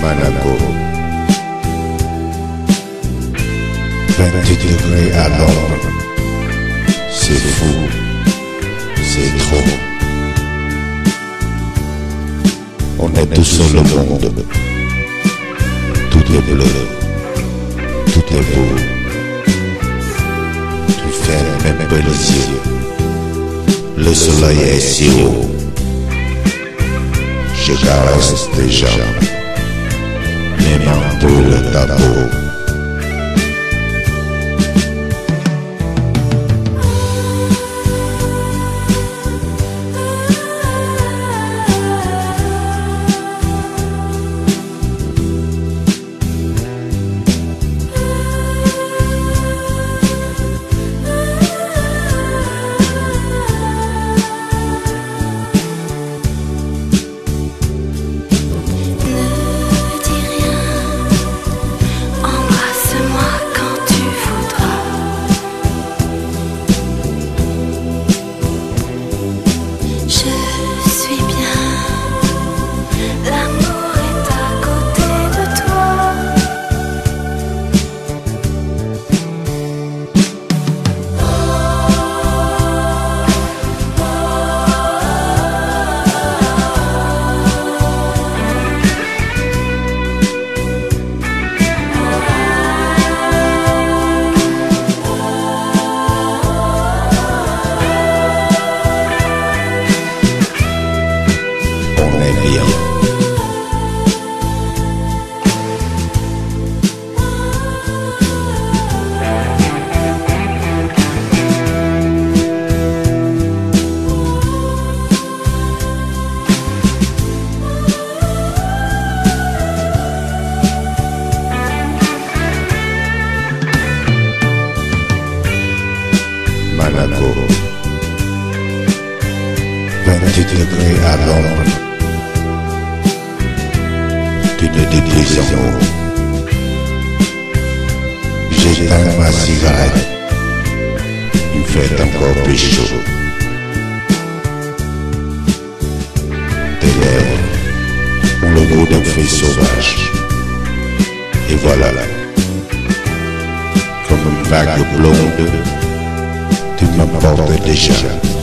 Monaco. 28 degrés à l'ombre. C'est fou, c'est trop. On est tout seul au monde. Tout est bleu, tout est beau. Tu fermes même pas les yeux. Le soleil est si haut. Je caresse tes jambes, mes manteaux ta peau. Monaco. 28 degrés à l'ombre. Tu ne dis plus amour. J'éteins ma cigarette. Il fait encore plus chaud. Tes lèvres ont le goût d'un feu sauvage. Et voilà, comme une vague blonde, tu m'emportes déjà.